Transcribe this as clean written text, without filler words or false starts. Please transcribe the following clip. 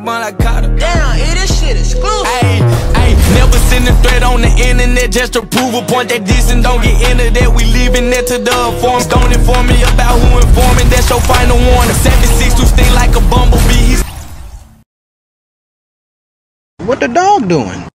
bun like Carter. Damn, this shit exclusive. Ayy, never send a threat on the internet just to prove a point. That decent, don't get into that. We leaving that to the informed. Don't inform me about who informing. That's your final warning. 76 who sting like a bumblebee. What the dog doing?